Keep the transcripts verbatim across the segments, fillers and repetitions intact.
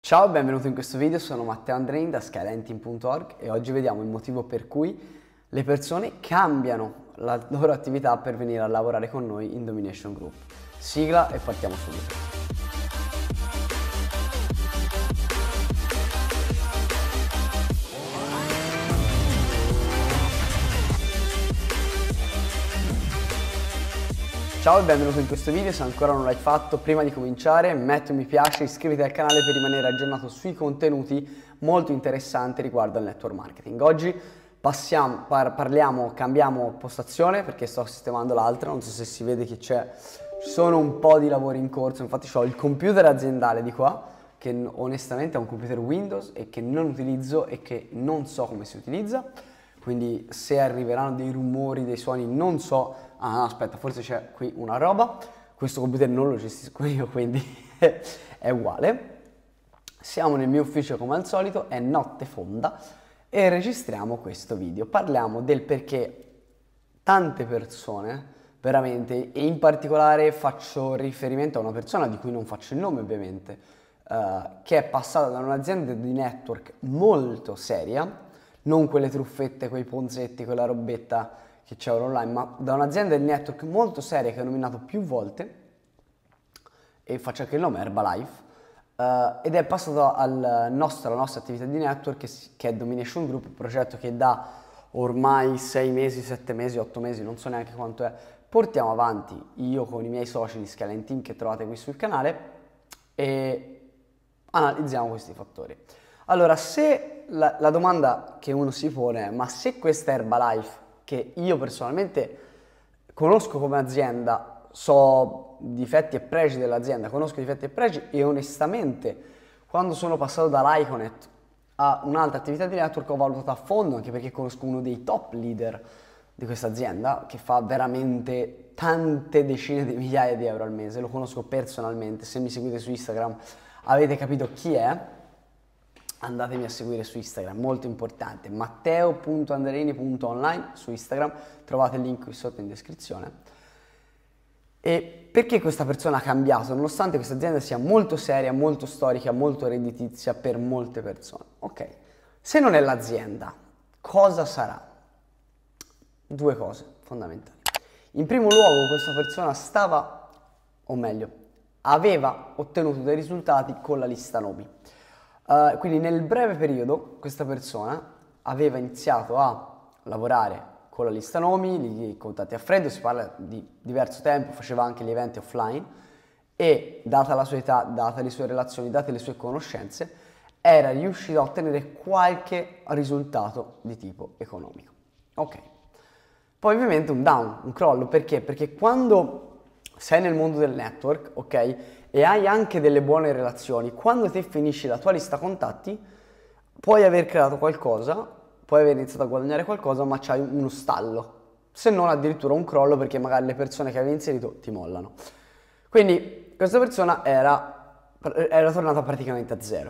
Ciao e benvenuto in questo video, sono Matteo Andrein da skyline team punto org e oggi vediamo il motivo per cui le persone cambiano la loro attività per venire a lavorare con noi in Domination Group. Sigla e partiamo subito. Ciao e benvenuto in questo video, se ancora non l'hai fatto, prima di cominciare metti un mi piace, iscriviti al canale per rimanere aggiornato sui contenuti molto interessanti riguardo al network marketing. Oggi passiamo, par parliamo, cambiamo postazione perché sto sistemando l'altra, non so se si vede che c'è, ci sono un po' di lavori in corso, infatti ho il computer aziendale di qua, che onestamente è un computer Windows e che non utilizzo e che non so come si utilizza. Quindi se arriveranno dei rumori, dei suoni, non so, ah no, aspetta, forse c'è qui una roba, questo computer non lo gestisco io, quindi è uguale. Siamo nel mio ufficio come al solito, è notte fonda e registriamo questo video. Parliamo del perché tante persone, veramente, e in particolare faccio riferimento a una persona di cui non faccio il nome ovviamente, eh, che è passata da un'azienda di network molto seria, non quelle truffette, quei ponzetti, quella robetta che c'è online, ma da un'azienda di network molto seria che ho nominato più volte, e faccio anche il nome, Herbalife, uh, ed è passato al nostro, alla nostra attività di network che, che è Domination Group, un progetto che da ormai sei mesi, sette mesi, otto mesi, non so neanche quanto è, portiamo avanti io con i miei soci di Skyline Team che trovate qui sul canale e analizziamo questi fattori. Allora, se la, la domanda che uno si pone è ma se questa Herbalife, che io personalmente conosco come azienda, so difetti e pregi dell'azienda, conosco i difetti e pregi e onestamente quando sono passato dall'Iconet a un'altra attività di network ho valutato a fondo, anche perché conosco uno dei top leader di questa azienda che fa veramente tante decine di migliaia di euro al mese, lo conosco personalmente, se mi seguite su Instagram avete capito chi è. Andatemi a seguire su Instagram, molto importante, matteo punto andreini punto online su Instagram, trovate il link qui sotto in descrizione. E perché questa persona ha cambiato, nonostante questa azienda sia molto seria, molto storica, molto redditizia per molte persone? Ok, se non è l'azienda, cosa sarà? Due cose fondamentali. In primo luogo questa persona stava, o meglio, aveva ottenuto dei risultati con la lista nomi. Uh, quindi nel breve periodo questa persona aveva iniziato a lavorare con la lista nomi, i contatti a freddo, si parla di diverso tempo, faceva anche gli eventi offline e data la sua età, date le sue relazioni, date le sue conoscenze, era riuscito a ottenere qualche risultato di tipo economico. Ok, poi ovviamente un down, un crollo, perché? Perché quando sei nel mondo del network, ok, e hai anche delle buone relazioni, quando ti finisci la tua lista contatti puoi aver creato qualcosa, puoi aver iniziato a guadagnare qualcosa, ma c'hai uno stallo, se non addirittura un crollo perché magari le persone che avevi inserito ti mollano. Quindi questa persona era, era tornata praticamente a zero.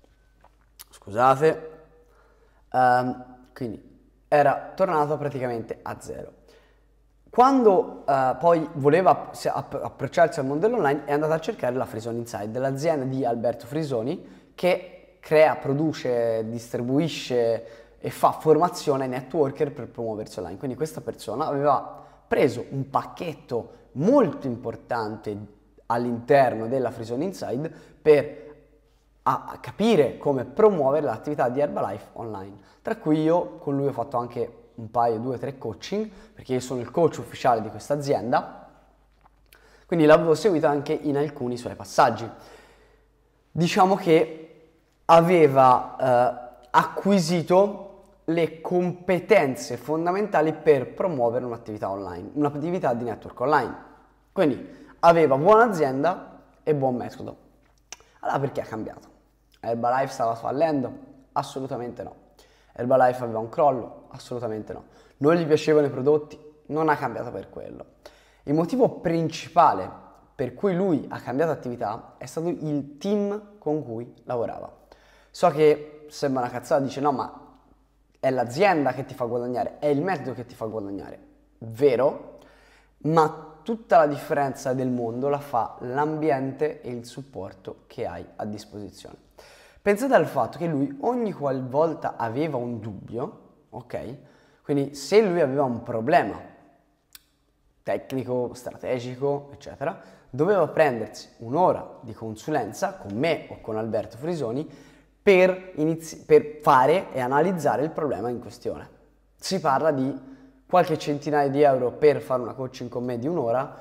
Scusate, um, quindi era tornata praticamente a zero. Quando uh, poi voleva approcciarsi al mondo dell'online è andata a cercare la Frisoni Inside, dell'azienda di Alberto Frisoni che crea, produce, distribuisce e fa formazione ai networker per promuoversi online. Quindi questa persona aveva preso un pacchetto molto importante all'interno della Frisoni Inside per a capire come promuovere l'attività di Herbalife online. Tra cui io con lui ho fatto anche un paio, due, tre coaching, perché io sono il coach ufficiale di questa azienda, quindi l'avevo seguito anche in alcuni suoi passaggi. Diciamo che aveva eh, acquisito le competenze fondamentali per promuovere un'attività online, un'attività di network online. Quindi aveva buona azienda e buon metodo. Allora perché ha cambiato? Herbalife stava fallendo? Assolutamente no. Herbalife aveva un crollo? Assolutamente no. Non gli piacevano i prodotti? Non ha cambiato per quello. Il motivo principale per cui lui ha cambiato attività è stato il team con cui lavorava. So che sembra una cazzata, dice no ma è l'azienda che ti fa guadagnare, è il metodo che ti fa guadagnare. Vero, ma tutta la differenza del mondo la fa l'ambiente e il supporto che hai a disposizione. Pensate al fatto che lui ogni qualvolta aveva un dubbio, ok? Quindi se lui aveva un problema tecnico, strategico, eccetera, doveva prendersi un'ora di consulenza con me o con Alberto Frisoni per, inizi- per fare e analizzare il problema in questione. Si parla di qualche centinaia di euro per fare una coaching con me di un'ora,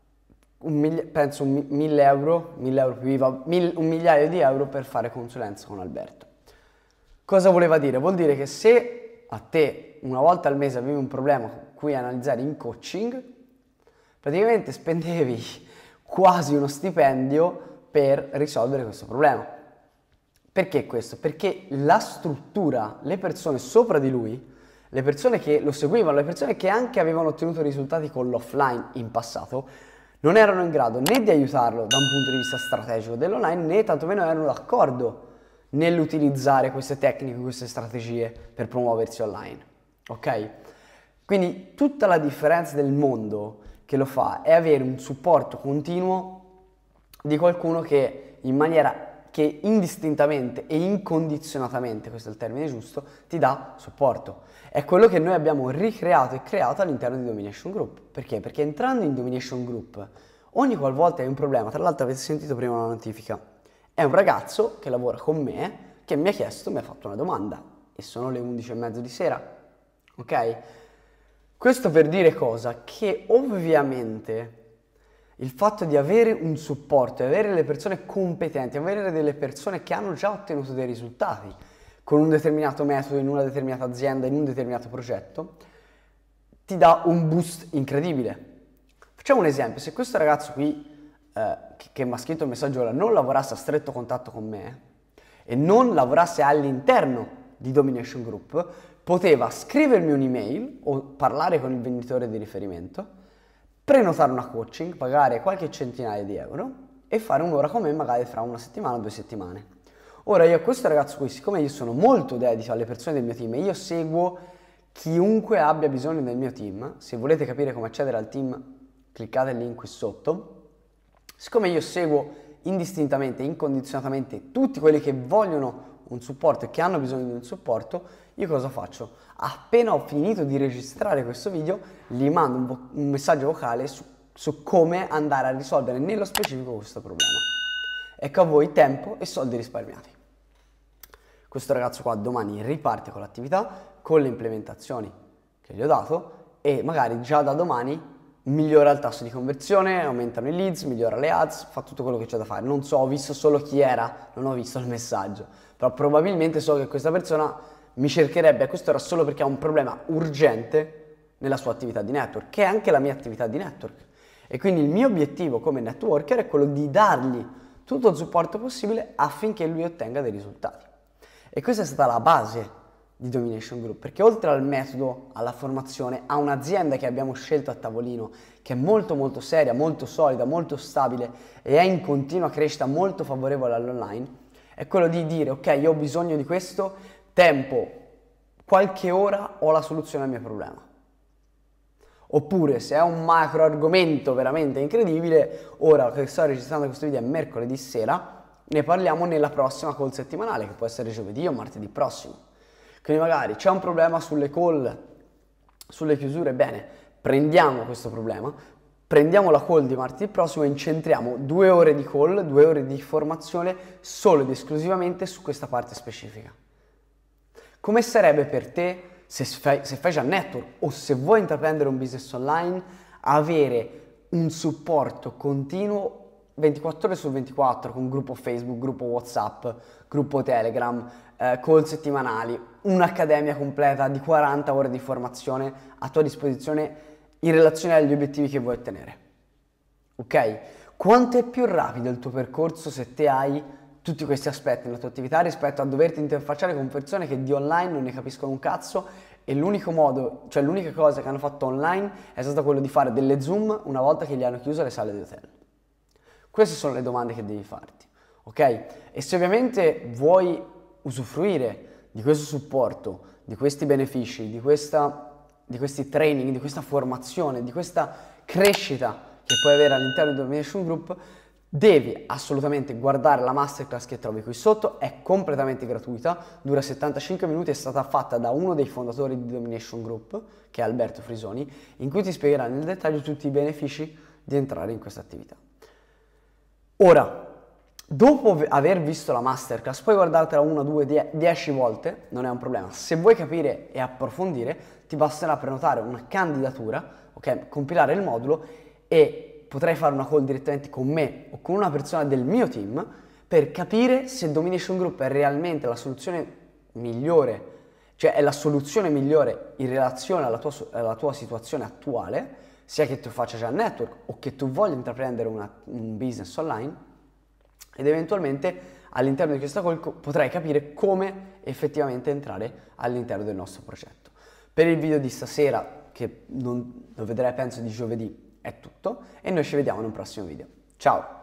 un miglia- penso un mi- mille euro, mille euro più I V A, mil- un migliaio di euro per fare consulenza con Alberto. Cosa voleva dire? Vuol dire che se a te una volta al mese avevi un problema cui analizzare in coaching, praticamente spendevi quasi uno stipendio per risolvere questo problema. Perché questo? Perché la struttura, le persone sopra di lui, le persone che lo seguivano, le persone che anche avevano ottenuto risultati con l'offline in passato, non erano in grado né di aiutarlo da un punto di vista strategico dell'online, né tantomeno erano d'accordo nell'utilizzare queste tecniche, queste strategie per promuoversi online. Ok? Quindi tutta la differenza del mondo che lo fa è avere un supporto continuo di qualcuno che in maniera che indistintamente e incondizionatamente, questo è il termine giusto, ti dà supporto. È quello che noi abbiamo ricreato e creato all'interno di Domination Group. Perché? Perché entrando in Domination Group, ogni qualvolta hai un problema, tra l'altro avete sentito prima una notifica, è un ragazzo che lavora con me che mi ha chiesto, mi ha fatto una domanda e sono le undici e mezza di sera, ok? Questo per dire cosa? Che ovviamente il fatto di avere un supporto, avere delle persone competenti, avere delle persone che hanno già ottenuto dei risultati con un determinato metodo, in una determinata azienda, in un determinato progetto, ti dà un boost incredibile. Facciamo un esempio, se questo ragazzo qui eh, che, che mi ha scritto il messaggio ora non lavorasse a stretto contatto con me e non lavorasse all'interno di Domination Group, poteva scrivermi un'email o parlare con il venditore di riferimento, prenotare una coaching, pagare qualche centinaia di euro e fare un'ora con me magari fra una settimana o due settimane. Ora io a questo ragazzo qui, siccome io sono molto dedito alle persone del mio team e io seguo chiunque abbia bisogno del mio team, se volete capire come accedere al team cliccate il link qui sotto, siccome io seguo indistintamente, incondizionatamente tutti quelli che vogliono un supporto e che hanno bisogno di un supporto, io cosa faccio? Appena ho finito di registrare questo video, gli mando un, vo- un messaggio vocale su, su come andare a risolvere nello specifico questo problema. Ecco a voi tempo e soldi risparmiati. Questo ragazzo qua domani riparte con l'attività, con le implementazioni che gli ho dato e magari già da domani migliora il tasso di conversione, aumentano i leads, migliora le ads, fa tutto quello che c'è da fare. Non so, ho visto solo chi era, non ho visto il messaggio, però probabilmente so che questa persona mi cercherebbe, e questo era solo perché ha un problema urgente nella sua attività di network, che è anche la mia attività di network. E quindi il mio obiettivo come networker è quello di dargli tutto il supporto possibile affinché lui ottenga dei risultati. E questa è stata la base di Domination Group, perché oltre al metodo, alla formazione, a un'azienda che abbiamo scelto a tavolino, che è molto molto seria, molto solida, molto stabile e è in continua crescita, molto favorevole all'online, è quello di dire ok, io ho bisogno di questo, tempo, qualche ora ho la soluzione al mio problema. Oppure se è un macro argomento veramente incredibile, ora che sto registrando questo video è mercoledì sera, ne parliamo nella prossima call settimanale, che può essere giovedì o martedì prossimo. Quindi magari c'è un problema sulle call, sulle chiusure, bene, prendiamo questo problema, prendiamo la call di martedì prossimo e incentriamo due ore di call, due ore di formazione solo ed esclusivamente su questa parte specifica. Come sarebbe per te se fai, se fai già network o se vuoi intraprendere un business online, avere un supporto continuo ventiquattro ore su ventiquattro con gruppo Facebook, gruppo WhatsApp, gruppo Telegram, eh, call settimanali, un'accademia completa di quaranta ore di formazione a tua disposizione in relazione agli obiettivi che vuoi ottenere. Ok? Quanto è più rapido il tuo percorso se te hai tutti questi aspetti nella tua attività rispetto a doverti interfacciare con persone che di online non ne capiscono un cazzo e l'unico modo, cioè l'unica cosa che hanno fatto online è stato quello di fare delle Zoom una volta che gli hanno chiuso le sale di hotel. Queste sono le domande che devi farti, ok? E se ovviamente vuoi usufruire di questo supporto, di questi benefici, di, questa, di questi training, di questa formazione, di questa crescita che puoi avere all'interno di Domination Group, Devi assolutamente guardare la masterclass che trovi qui sotto, è completamente gratuita, dura settantacinque minuti, è stata fatta da uno dei fondatori di Domination Group, che è Alberto Frisoni, in cui ti spiegherà nel dettaglio tutti i benefici di entrare in questa attività. Ora, dopo aver visto la masterclass, puoi guardartela una, due, dieci volte, non è un problema. Se vuoi capire e approfondire, ti basterà prenotare una candidatura, ok? Compilare il modulo e potrai fare una call direttamente con me o con una persona del mio team per capire se Domination Group è realmente la soluzione migliore, cioè è la soluzione migliore in relazione alla tua, alla tua situazione attuale, sia che tu faccia già network o che tu voglia intraprendere una, un business online, ed eventualmente all'interno di questa call potrai capire come effettivamente entrare all'interno del nostro progetto. Per il video di stasera, che non, lo vedrai penso di giovedì, è tutto e noi ci vediamo in un prossimo video. Ciao!